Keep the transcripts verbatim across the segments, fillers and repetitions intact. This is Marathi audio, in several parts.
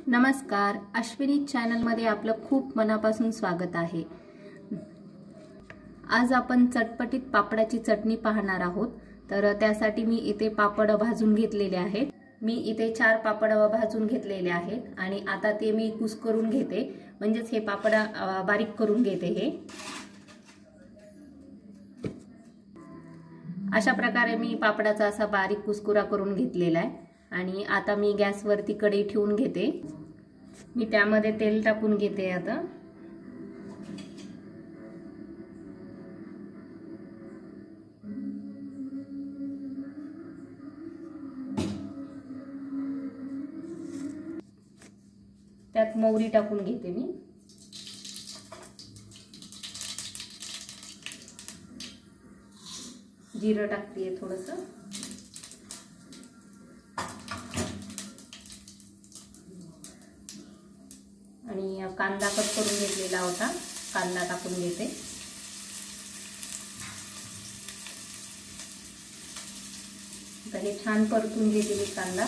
नमस्कार, अश्विनी चॅनलमध्ये आपलं खूप मनापासून स्वागत आहे। आज आपण चटपटीत पापडाची चटणी पाहणार आहोत। तर त्यासाठी मी इथे पापड भाजून घेतलेले आहेत। मी इथे चार पापड भाजून घेतलेले आहेत आणि आता ते मी कुस्करून घेते, म्हणजेच हे पापड बारीक करून घेते। हे अशा प्रकारे मी पापडाचा असा बारीक कुस्कुरा करून घेतलेला आहे आणि आता मी गॅसवरती कढई ठेवून घेते। मी त्यामध्ये तेल टाकून घेते। आता त्यात मोहरी टाकून घेते। मी जिरं टाकते थोडंसं, आणि कांदा कट करून घेतलेला होता, कांदा टाकून घेते। आता हे छान परतून घेते मी कांदा।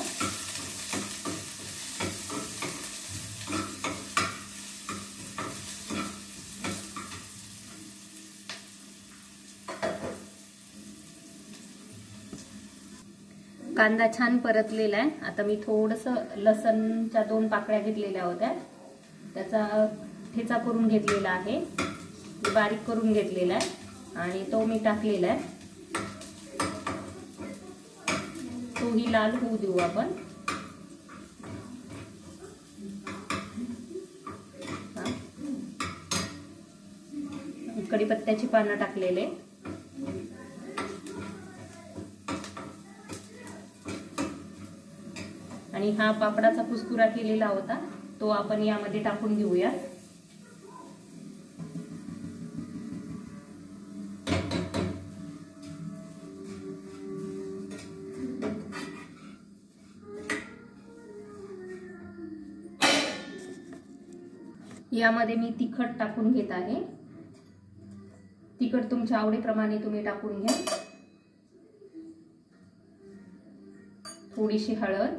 कांदा छान परतलेला आहे। आता मी थोडंसं लसणच्या दोन पाकळ्या घेतलेल्या होत्या, त्याचा ठेचा करून घेतलेला आहे, बारीक करून घेतलेला आहे आणि तो मी टाकलेला आहे। तोही लाल होऊ देऊ आपण। कढीपत्त्याची पानं टाकलेले, आणि हा पापडाचा कुस्कुरा केलेला होता तो आपण यामध्ये टाकून घेऊया। यामध्ये मी तिखट टाकून घेत आहे। तिखट तुमच्या आवडीप्रमाणे तुम्ही टाकून घ्या। थोडीशी हळद,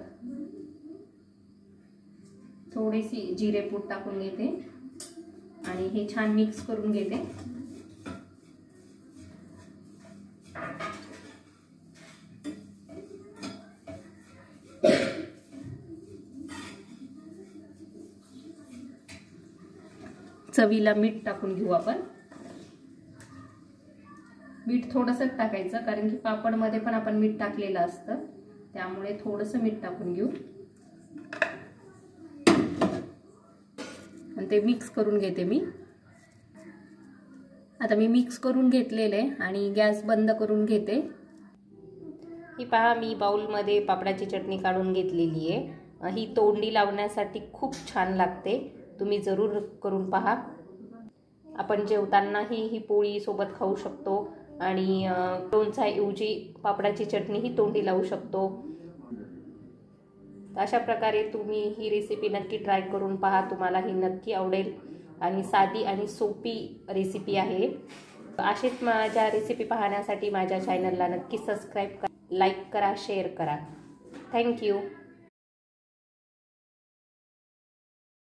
थोडीशी जिरेपूड टाकून घेते आणि हे छान मिक्स करून घेते। चवीला मीठ टाकून घेऊ आपण। मीठ थोडंसं टाकायचं, कारण की पापडमध्ये पण आपण मीठ टाकलेलं असतं, त्यामुळे थोडंसं मीठ टाकून घेऊ आणि ते मिक्स करून घेते मी। आता मी मिक्स करून घेतलेले आणि गॅस बंद करून घेते। ही पहा, मी बाउलमध्ये पापडाची चटणी काढून घेतलेली आहे। ही तोंडी लावण्यासाठी खूप छान लागते, तुम्ही जरूर करून पहा। आपण जेवतानाही ही पोळी सोबत खाऊ शकतो आणि लोणच्याऐवजी पापडाची चटणी ही तोंडी लावू शकतो। अशा प्रकारे तुम्ही ही रेसिपी नक्की ट्राय करून पहा, तुम्हाला ही नक्की आवडेल आणि साधी आणि सोपी रेसिपी आहे। अशीच माझ्या रेसिपी पाहण्यासाठी माझ्या चॅनलला नक्की सबस्क्राइब करा, लाईक करा, शेअर करा। थँक्यू।